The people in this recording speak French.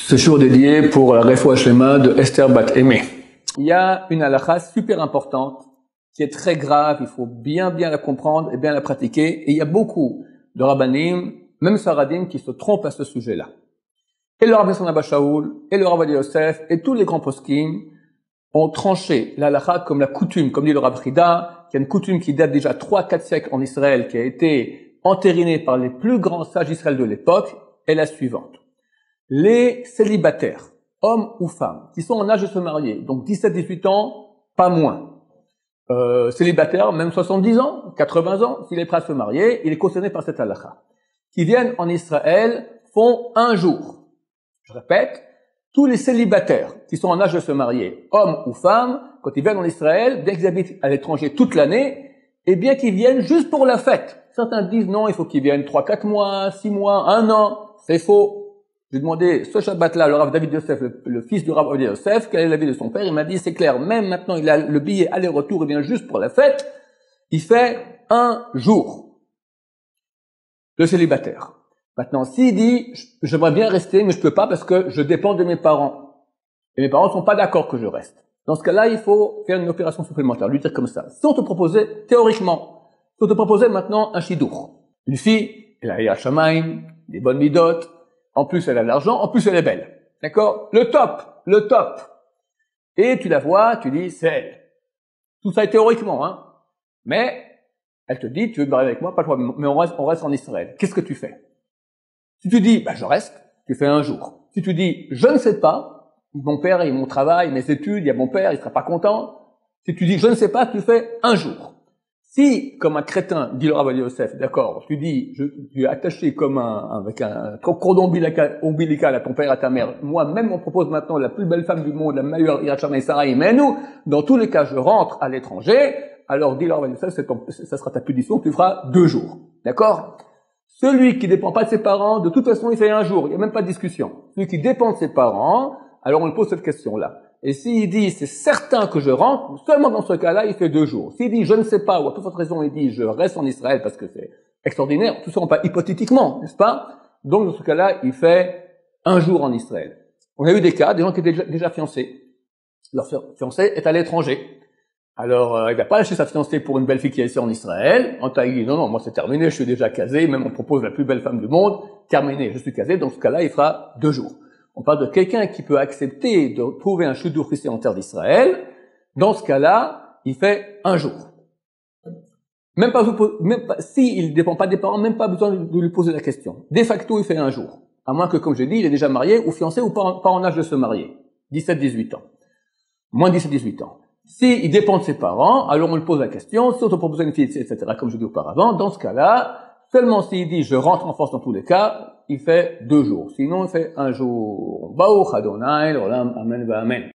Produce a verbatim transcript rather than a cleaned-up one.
Ce jour dédié pour la Refoua Shlema de Esther Bat Aimé. Il y a une halakha super importante qui est très grave, il faut bien bien la comprendre et bien la pratiquer. Et il y a beaucoup de rabbanim, même saradim, qui se trompent à ce sujet-là. Et le Rav Nosson Abba Shaul, et le Rav Ovadia Yosef, et tous les grands poskim ont tranché la halakha comme la coutume, comme dit le Rav Chida, qui est une coutume qui date déjà trois quatre siècles en Israël, qui a été entérinée par les plus grands sages d'Israël de l'époque, est la suivante. Les célibataires, hommes ou femmes, qui sont en âge de se marier, donc dix-sept dix-huit ans, pas moins. Euh, célibataire, même soixante-dix ans, quatre-vingts ans, s'il est prêt à se marier, il est concerné par cette halakha. Qui viennent en Israël font un jour. Je répète, tous les célibataires qui sont en âge de se marier, hommes ou femmes, quand ils viennent en Israël, bien qu'ils habitent à l'étranger toute l'année, et bien qu'ils viennent juste pour la fête. Certains disent non, il faut qu'ils viennent trois quatre mois, six mois, un an. C'est faux. J'ai demandé ce Shabbat-là, le Rav David Yosef, le, le fils du Rav Ovadia Yosef, quel est l'avis de son père. Il m'a dit, c'est clair, même maintenant, il a le billet aller-retour, il vient juste pour la fête. Il fait un jour. Le célibataire. Maintenant, s'il dit, j'aimerais bien rester, mais je peux pas parce que je dépends de mes parents. Et mes parents sont pas d'accord que je reste. Dans ce cas-là, il faut faire une opération supplémentaire, lui dire comme ça. Si on te proposait, théoriquement, si on te proposait maintenant un shidour. Une fille, elle a Yirat Shamayim, des bonnes midot, en plus elle a de l'argent, en plus elle est belle. D'accord? Le top, le top. Et tu la vois, tu dis, c'est elle. Tout ça est théoriquement, hein. Mais, elle te dit, tu veux te marier avec moi, pas le problème, mais on reste, on reste en Israël. Qu'est-ce que tu fais? Si tu dis, bah, je reste, tu fais un jour. Si tu dis, je ne sais pas, mon père, il mon travail, mes études, il y a mon père, il sera pas content. Si tu dis, je ne sais pas, tu fais un jour. Si, comme un crétin, dit le Rav Ovadia Yosef, d'accord, tu dis, je, tu es attaché comme un, avec un cordon ombilical, ombilical à ton père et à ta mère, moi, même on propose maintenant la plus belle femme du monde, la meilleure Yirat Shamayim Sarai, mais nous, dans tous les cas, je rentre à l'étranger, alors dit le Rav Ovadia Yosef, ça sera ta punition, tu feras deux jours. D'accord? Celui qui dépend pas de ses parents, de toute façon, il fait un jour, il n'y a même pas de discussion. Celui qui dépend de ses parents, alors on lui pose cette question-là. Et s'il dit, c'est certain que je rentre, seulement dans ce cas-là, il fait deux jours. S'il dit, je ne sais pas, ou à toute autre raison, il dit, je reste en Israël parce que c'est extraordinaire, tout ça, on pas hypothétiquement, n'est-ce pas? Donc, dans ce cas-là, il fait un jour en Israël. On a eu des cas, des gens qui étaient déjà, déjà fiancés. Leur fiancé est à l'étranger. Alors, euh, il va pas lâcher sa fiancée pour une belle fille qui est ici en Israël. En taille, non, non, moi c'est terminé, je suis déjà casé, même on propose la plus belle femme du monde, terminé, je suis casé, dans ce cas-là, il fera deux jours. On parle de quelqu'un qui peut accepter de trouver un shidour ici en terre d'Israël. Dans ce cas-là, il fait un jour. Même pas, même pas, si il dépend pas des parents, même pas besoin de lui poser la question. De facto, il fait un jour. À moins que, comme je dis, il est déjà marié ou fiancé ou pas en, pas en âge de se marier. dix-sept dix-huit ans. Moins dix-sept dix-huit ans. Si il dépend de ses parents, alors on lui pose la question. Si on te propose une fille, et cetera, comme je dis auparavant, dans ce cas-là, seulement s'il dit je rentre en France dans tous les cas, il fait deux jours. Sinon, il fait un jour. Baruch Adonai, l'olam, amen, va amen.